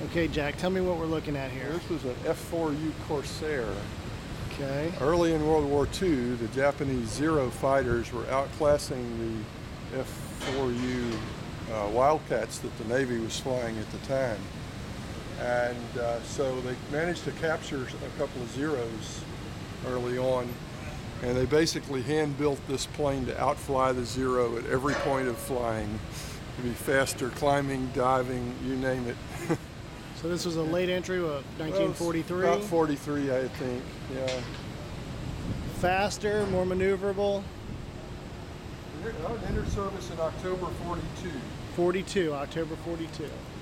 Okay, Jack, tell me what we're looking at here. This was an F4U Corsair. Okay. Early in World War II, the Japanese Zero fighters were outclassing the F4U Wildcats that the Navy was flying at the time. And so they managed to capture a couple of Zeros early on. And they basically hand-built this plane to outfly the Zero at every point of flying. To be faster, climbing, diving, you name it. So this was a late entry, what, 1943? Well, about 43, I think, yeah. Faster, more maneuverable? It entered service in October 42. 42, October 42.